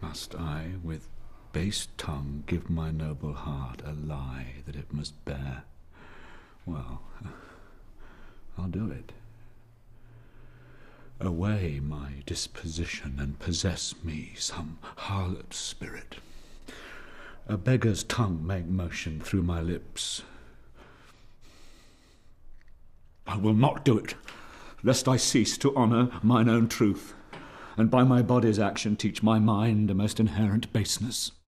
Must I, with base tongue, give my noble heart a lie that it must bear? Well, I'll do it. Away my disposition, and possess me some harlot spirit. A beggar's tongue make motion through my lips. I will not do it, lest I cease to honour mine own truth, and by my body's action teach my mind a most inherent baseness.